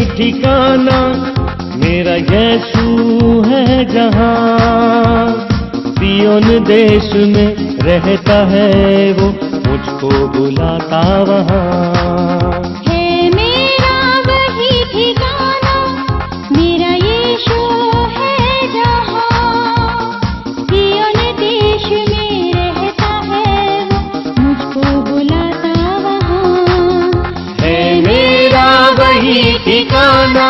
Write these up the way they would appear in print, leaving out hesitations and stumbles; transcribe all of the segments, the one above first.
ठिकाना, मेरा यीशु है जहाँ। सियोन देश में रहता है वो, मुझको बुलाता वहाँ। है मेरा वही ठिकाना, मेरा यीशु है जहाँ। सियोन देश में रहता है वो, मुझको बुलाता वहाँ। है मेरा वही ठिकाना।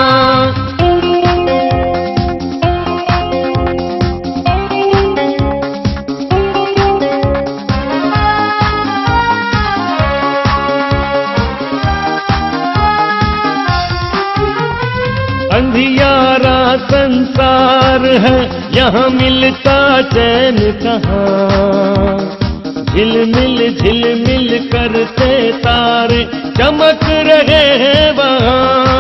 अंधियारा संसार है, यहाँ मिलता चैन कहाँ। झिलमिल करते तारे चमक रहे हैं वहाँ।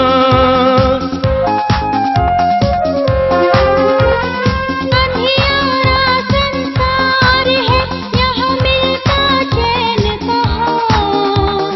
अंधियारा संसार है, यहाँ मिलता चैन कहाँ।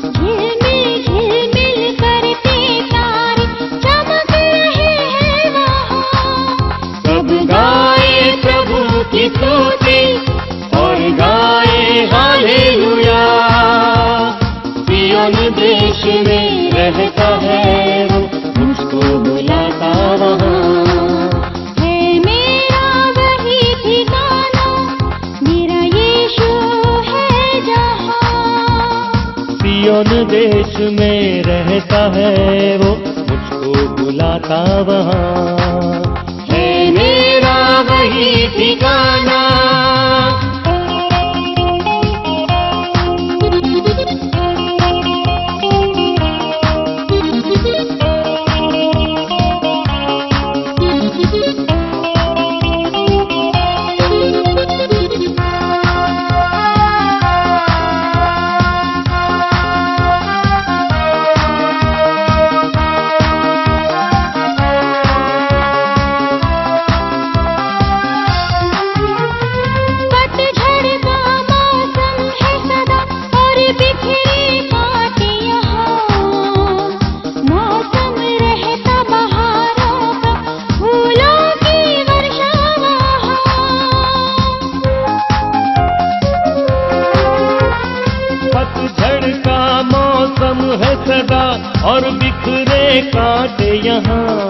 झिलमिल करते तारे चमक रहे हैं वहाँ। सब गाए प्रभु की स्तुति और गाए हालेलुया। सियोन देश में रहता है वो, मुझको बुलाता वहाँ। है मेरा वही ठिकाना, मेरा यीशु है जहाँ। सियोन देश में रहता है वो, मुझको बुलाता वहाँ। है मेरा वही ठिकाना। और बिखरे कांटे यहाँ,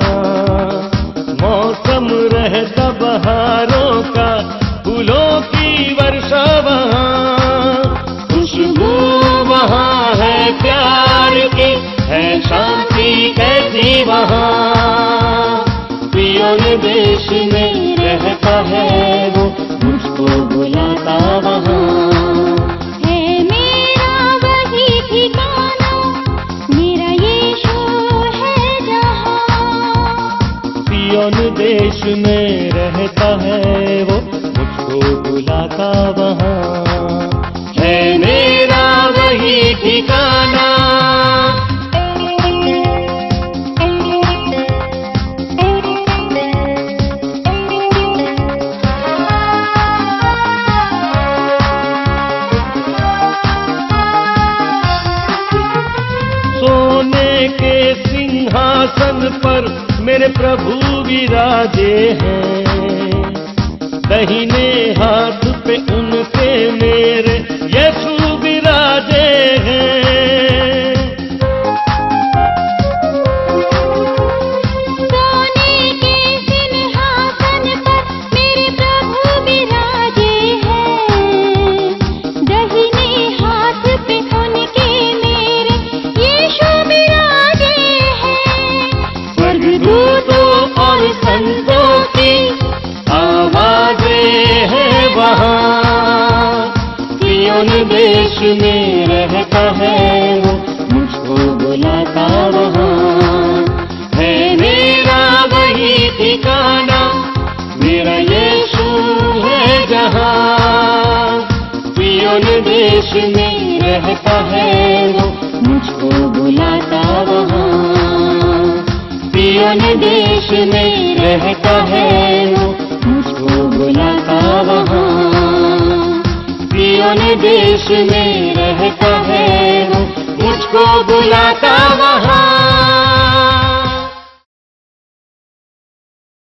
मौसम रहता बहारों का, फूलों की वर्षा वहाँ। खुशबू वहाँ है प्यार की, है शांति कैसी वहाँ। सियोन देश में रहता है वो, मुझको बुलाता वहाँ। है मेरा वही ठिकाना, मेरा यीशु है जहाँ। सियोन देश में रहता है वो, मुझको बुलाता वहाँ। है मेरा वही ठिकाना। सोने के सिंहासन पर मेरे प्रभु विराजे हैं। दाहिने हाथ पे उनके मेरे यीशु विराजे हैं। सोने के सिंहासन पर मेरे प्रभु विराजे हैं। दाहिने हाथ पे उनके मेरे यीशु विराजे हैं। स्वर्गदूतों और संतों की आवाजें हैं वहाँ। सियोन देश में रहता है वो, मुझको बुलाता वहाँ। है मेरा वही ठिकाना, मेरा यीशु है जहाँ। सियोन देश में रहता है वो, मुझको बुलाता वहाँ। सियोन देश में रहता है वो, मुझको बुलाता वहाँ। सियोन देश में रहता है वो, मुझको बुलाता वहाँ।